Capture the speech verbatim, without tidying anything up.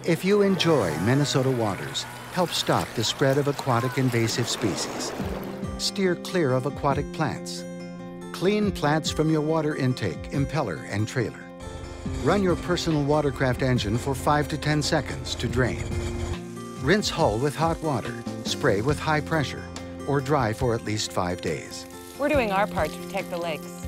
If you enjoy Minnesota waters, help stop the spread of aquatic invasive species. Steer clear of aquatic plants. Clean plants from your water intake, impeller, and trailer. Run your personal watercraft engine for five to ten seconds to drain. Rinse hull with hot water, spray with high pressure, or dry for at least five days. We're doing our part to protect the lakes.